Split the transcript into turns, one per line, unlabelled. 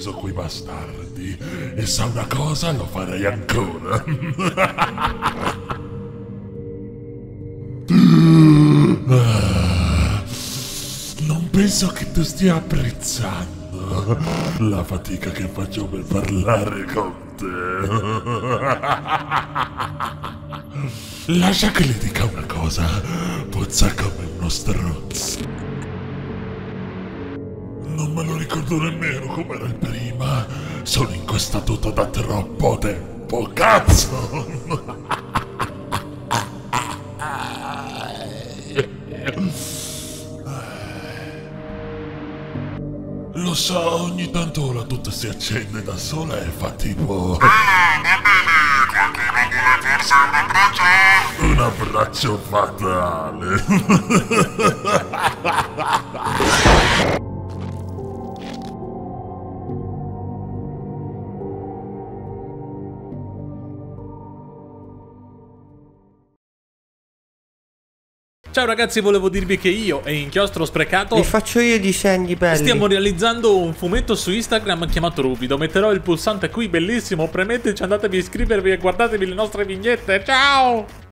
ucciso quei bastardi. E sa una cosa, lo farei ancora. Non penso che tu stia apprezzando la fatica che faccio per parlare con te. Lascia che le dica una cosa, puzza come uno stronzo. Non me lo ricordo nemmeno com'era il prima. Sono incostato da troppo tempo, cazzo! Lo so, ogni tanto la tuta si accende da sola e fa tipo... Un abbraccio fatale.
Ciao ragazzi, volevo dirvi che io e Inchiostro Sprecato
Li faccio io i disegni belli.
stiamo realizzando un fumetto su Instagram chiamato Ruvido. Metterò il pulsante qui, bellissimo, premetteteci, andatevi a iscrivervi e guardatevi le nostre vignette. Ciao!